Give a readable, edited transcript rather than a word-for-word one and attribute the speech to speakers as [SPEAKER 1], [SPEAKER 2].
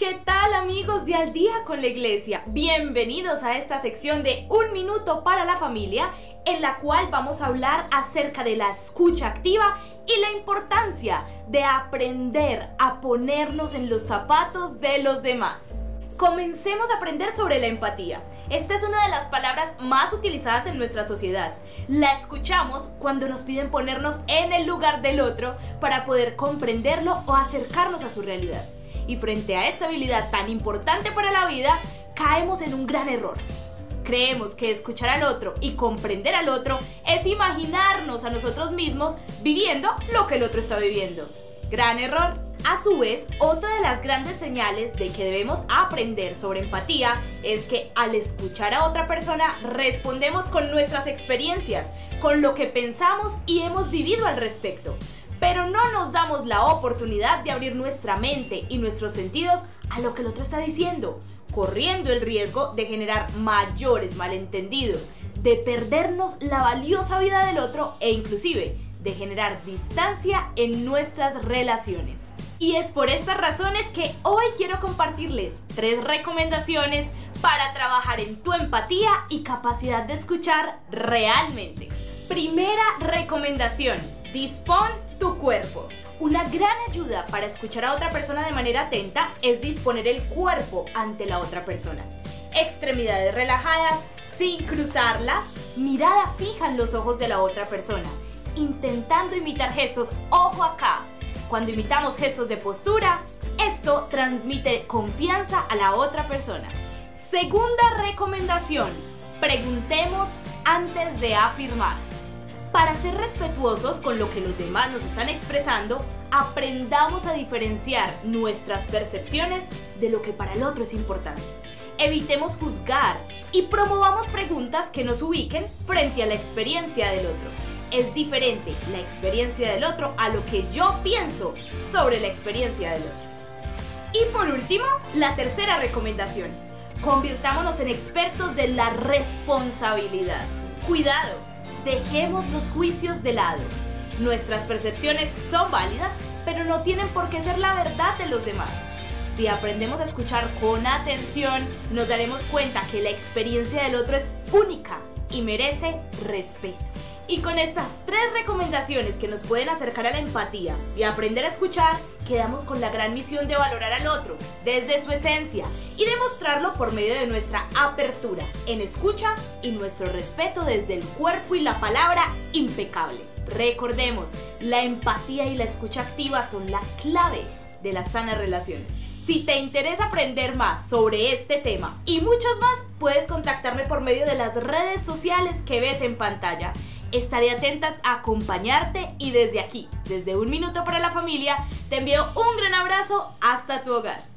[SPEAKER 1] ¿Qué tal, amigos de Al Día con la Iglesia? Bienvenidos a esta sección de Un Minuto para la Familia, en la cual vamos a hablar acerca de la escucha activa y la importancia de aprender a ponernos en los zapatos de los demás. Comencemos a aprender sobre la empatía. Esta es una de las palabras más utilizadas en nuestra sociedad. La escuchamos cuando nos piden ponernos en el lugar del otro para poder comprenderlo o acercarnos a su realidad. Y frente a esta habilidad tan importante para la vida, caemos en un gran error. Creemos que escuchar al otro y comprender al otro es imaginarnos a nosotros mismos viviendo lo que el otro está viviendo. Gran error. A su vez, otra de las grandes señales de que debemos aprender sobre empatía es que al escuchar a otra persona respondemos con nuestras experiencias, con lo que pensamos y hemos vivido al respecto. Pero no nos damos la oportunidad de abrir nuestra mente y nuestros sentidos a lo que el otro está diciendo, corriendo el riesgo de generar mayores malentendidos, de perdernos la valiosa vida del otro e inclusive de generar distancia en nuestras relaciones. Y es por estas razones que hoy quiero compartirles 3 recomendaciones para trabajar en tu empatía y capacidad de escuchar realmente. Primera recomendación: dispón tu cuerpo. Una gran ayuda para escuchar a otra persona de manera atenta es disponer el cuerpo ante la otra persona. Extremidades relajadas, sin cruzarlas, mirada fija en los ojos de la otra persona, intentando imitar gestos, ojo acá. Cuando imitamos gestos de postura, esto transmite confianza a la otra persona. Segunda recomendación: preguntemos antes de afirmar. Para ser respetuosos con lo que los demás nos están expresando, aprendamos a diferenciar nuestras percepciones de lo que para el otro es importante. Evitemos juzgar y promovamos preguntas que nos ubiquen frente a la experiencia del otro. Es diferente la experiencia del otro a lo que yo pienso sobre la experiencia del otro. Y por último, la tercera recomendación: convirtámonos en expertos de la responsabilidad. Cuidado, dejemos los juicios de lado. Nuestras percepciones son válidas, pero no tienen por qué ser la verdad de los demás. Si aprendemos a escuchar con atención, nos daremos cuenta que la experiencia del otro es única y merece respeto. Y con estas 3 recomendaciones que nos pueden acercar a la empatía y aprender a escuchar, quedamos con la gran misión de valorar al otro desde su esencia y demostrarlo por medio de nuestra apertura en escucha y nuestro respeto desde el cuerpo y la palabra impecable. Recordemos, la empatía y la escucha activa son la clave de las sanas relaciones. Si te interesa aprender más sobre este tema y muchos más, puedes contactarme por medio de las redes sociales que ves en pantalla. Estaré atenta a acompañarte y desde aquí, desde Un Minuto para la Familia, te envío un gran abrazo hasta tu hogar.